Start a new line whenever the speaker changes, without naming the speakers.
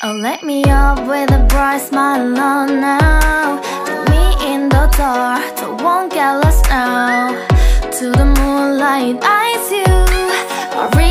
Oh, let me up with a bright smile on now. Put me in the dark, so won't get lost now. To the moonlight, eyes you are